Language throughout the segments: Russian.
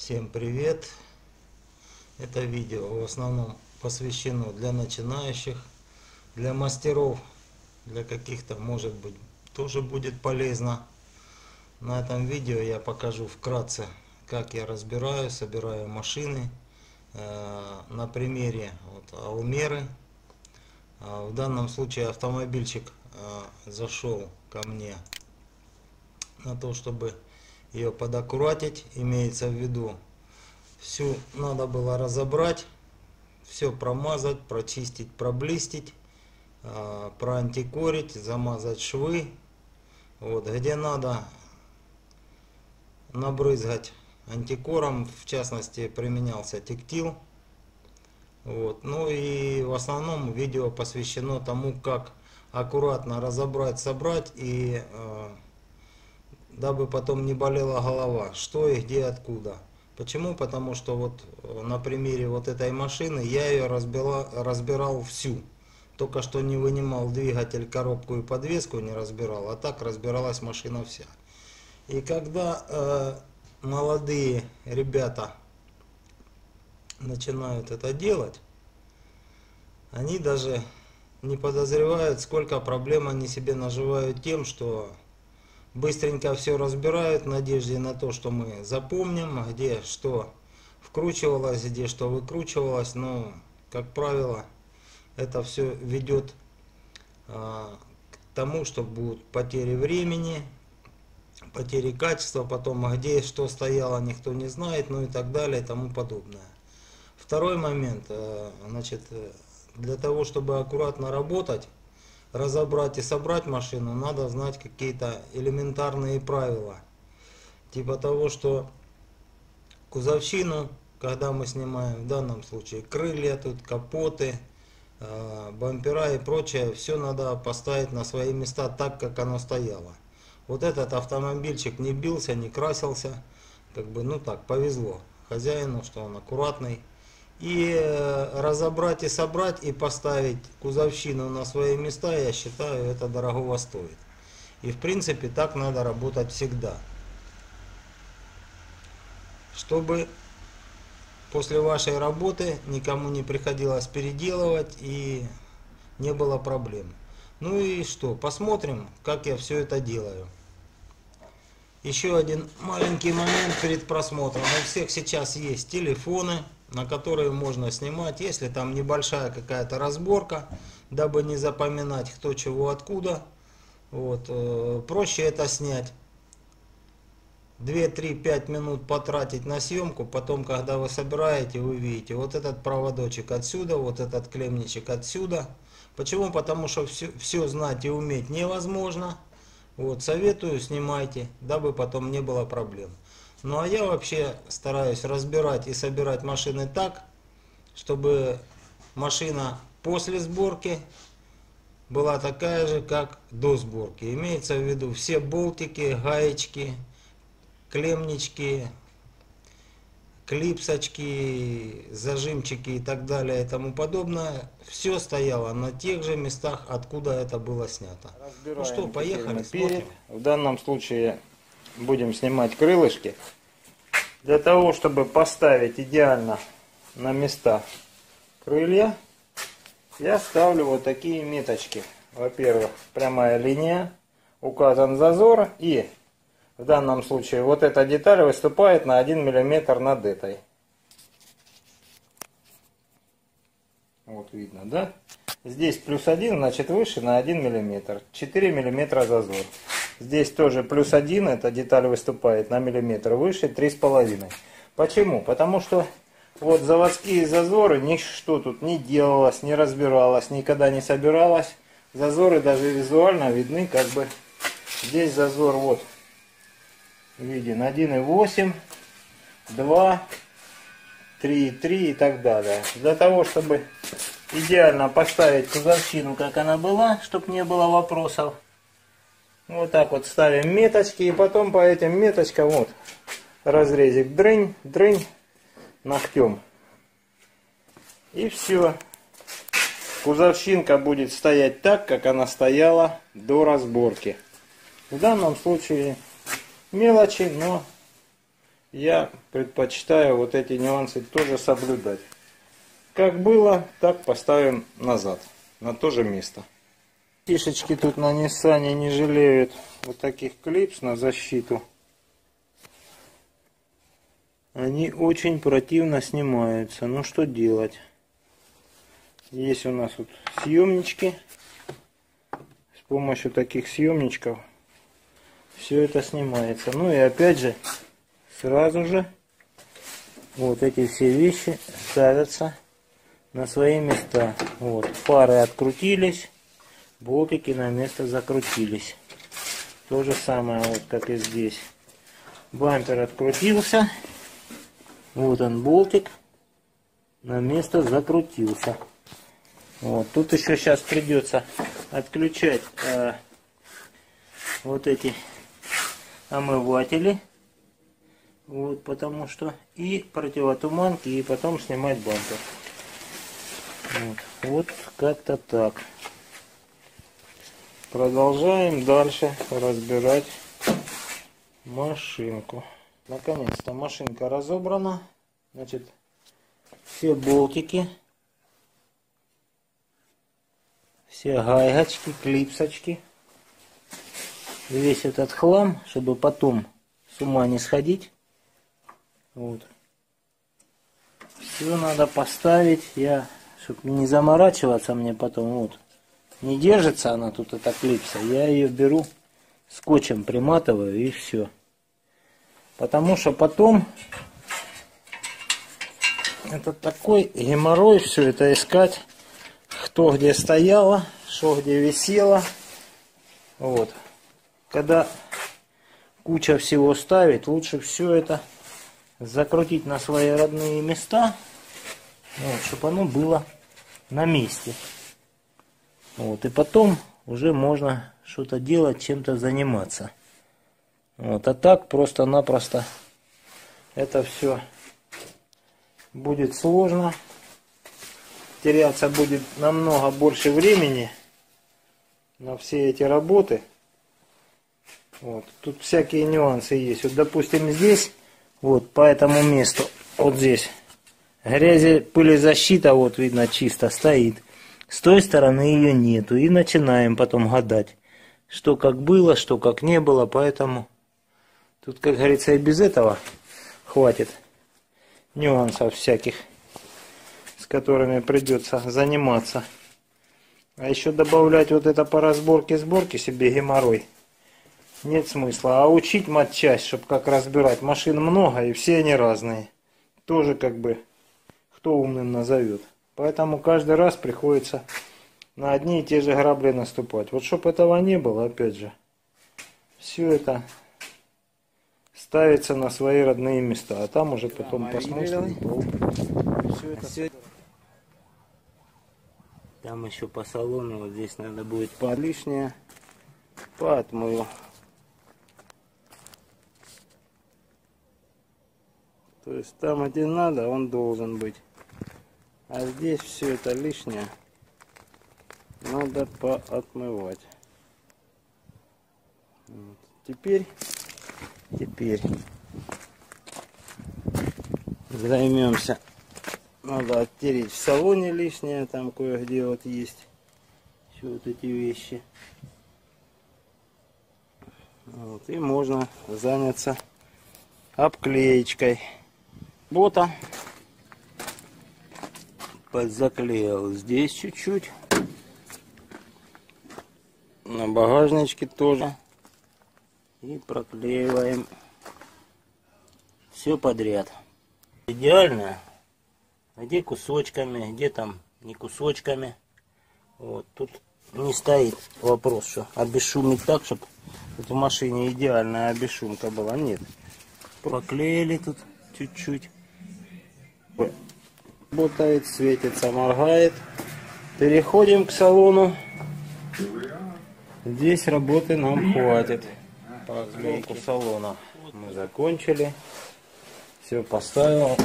Всем привет! Это видео в основном посвящено для начинающих, для мастеров, для каких-то, может быть, тоже будет полезно. На этом видео я покажу вкратце, как я разбираю, собираю машины на примере Алмеры. В данном случае автомобильчик зашел ко мне на то, чтобы ее подаккуратить. Имеется в виду, всю надо было разобрать, все промазать, прочистить, проблистить, проантикорить, замазать швы. Вот, где надо набрызгать антикором, в частности применялся тектил. Вот. Ну и в основном видео посвящено тому, как аккуратно разобрать, собрать, и дабы потом не болела голова, что и где, откуда. Почему? Потому что вот на примере вот этой машины я ее разбирал всю. Только что не вынимал двигатель, коробку и подвеску не разбирал, а так разбиралась машина вся. И когда молодые ребята начинают это делать, они даже не подозревают, сколько проблем они себе наживают тем, что быстренько все разбирают в надежде на то, что мы запомним, где что вкручивалось, где что выкручивалось. Но, как правило, это все ведет к тому, что будут потери времени, потери качества, потом где что стояло, никто не знает, ну и так далее и тому подобное. Второй момент, значит, для того, чтобы аккуратно работать, разобрать и собрать машину, надо знать какие-то элементарные правила. Типа того, что кузовщину, когда мы снимаем, в данном случае крылья, тут капоты, бампера и прочее, все надо поставить на свои места так, как оно стояло. Вот этот автомобильчик не бился, не красился, как бы, ну так, повезло хозяину, что он аккуратный. И разобрать и собрать и поставить кузовщину на свои места, я считаю, это дорогого стоит. И в принципе так надо работать всегда. Чтобы после вашей работы никому не приходилось переделывать и не было проблем. Ну и что, посмотрим, как я все это делаю. Еще один маленький момент перед просмотром. У всех сейчас есть телефоны, на которые можно снимать, если там небольшая какая-то разборка, дабы не запоминать кто чего откуда. Вот, проще это снять. 2-3-5 минут потратить на съемку, потом, когда вы собираете, вы видите вот этот проводочек отсюда, вот этот клеммничек отсюда. Почему? Потому что все знать и уметь невозможно. Вот, советую, снимайте, дабы потом не было проблем. Ну а я вообще стараюсь разбирать и собирать машины так, чтобы машина после сборки была такая же, как до сборки. Имеется в виду все болтики, гаечки, клеммнички, клипсочки, зажимчики и так далее и тому подобное. Все стояло на тех же местах, откуда это было снято. Разбираем. Ну что, поехали, смотрим. В данном случае будем снимать крылышки. Для того, чтобы поставить идеально на места крылья, я ставлю вот такие меточки. Во-первых, прямая линия, указан зазор, и в данном случае вот эта деталь выступает на 1 мм над этой. Вот видно, да? Здесь +1, значит выше на 1 мм. 4 мм зазор. Здесь тоже +1, эта деталь выступает на миллиметр выше, 3,5. Почему? Потому что вот заводские зазоры, ничто тут не делалось, не разбиралось, никогда не собиралось. Зазоры даже визуально видны, как бы здесь зазор вот виден 1,8, 2, 3,3 и так далее. Для того, чтобы идеально поставить кузовщину, как она была, чтобы не было вопросов, вот так вот ставим меточки, и потом по этим меточкам вот разрезик дрынь, дрынь, ногтем. И все. Кузовщинка будет стоять так, как она стояла до разборки. В данном случае мелочи, но я предпочитаю вот эти нюансы тоже соблюдать. Как было, так поставим назад, на то же место. Фишечки тут на Ниссане не жалеют вот таких клипс на защиту. Они очень противно снимаются. Ну что делать? Есть у нас вот съемнички. С помощью таких съемничков все это снимается. Ну и опять же, сразу же вот эти все вещи ставятся на свои места. Вот, фары открутились, болтики на место закрутились. То же самое, вот как и здесь. Бампер открутился. Вот он, болтик на место закрутился. Вот, тут еще сейчас придется отключать вот эти омыватели. Вот, потому что и противотуманки, и потом снимать бампер. Вот как-то так. Продолжаем дальше разбирать машинку. Наконец-то машинка разобрана. Значит, все болтики, все гаечки, клипсочки, весь этот хлам, чтобы потом с ума не сходить. Вот. Все надо поставить. Чтобы не заморачиваться мне потом, вот. Не держится она тут, эта клипса. Я ее беру, скотчем приматываю и все. Потому что потом это такой геморрой все это искать. Кто где стояло, что где висело. Вот. Когда куча всего ставить, лучше все это закрутить на свои родные места. Вот, чтобы оно было на месте. Вот, и потом уже можно что-то делать, чем-то заниматься. Вот, а так просто-напросто это все будет сложно. Теряться будет намного больше времени на все эти работы. Вот, тут всякие нюансы есть. Вот, допустим, здесь, вот по этому месту, вот здесь, грязи, пылезащита, вот видно, чисто стоит. С той стороны ее нету. И начинаем потом гадать, что как было, что как не было. Поэтому тут, как говорится, и без этого хватит нюансов всяких, с которыми придется заниматься. А еще добавлять вот это по разборке, сборке себе геморрой нет смысла. А учить матчасть, чтобы как разбирать, машин много и все они разные. Тоже как бы кто умным назовет. Поэтому каждый раз приходится на одни и те же грабли наступать. Вот чтобы этого не было, опять же, все это ставится на свои родные места. А там уже потом посмотрим. Там еще по салону, вот здесь надо будет лишнее поотмою. То есть там, где надо, он должен быть. А здесь все это лишнее надо поотмывать. Вот. Теперь займемся. Надо оттереть в салоне лишнее, там кое-где вот есть все вот эти вещи. Вот. И можно заняться обклеечкой. Бота подзаклеил здесь чуть-чуть, на багажничке тоже, и проклеиваем все подряд. Идеально, где кусочками, где там не кусочками. Вот тут не стоит вопрос, что обесшумить так, чтобы в машине идеальная обесшумка была. Нет, проклеили тут чуть-чуть. Работает, светится, моргает. Переходим к салону. Здесь работы нам хватит. По отклейку салона мы закончили. Все поставил.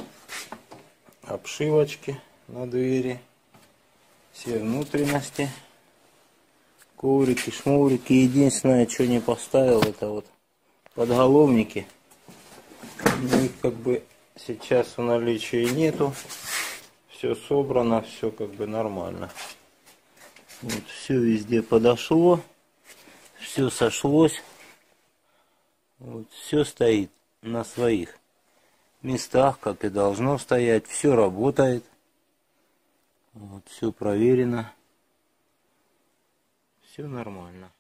Обшивочки на двери. Все внутренности. Коврики, шмурики. Единственное, что не поставил, это вот подголовники. Ну и как бы сейчас в наличии нету. Все собрано, все как бы нормально. Вот, все везде подошло. Все сошлось. Вот, все стоит на своих местах, как и должно стоять. Все работает. Вот, все проверено. Все нормально.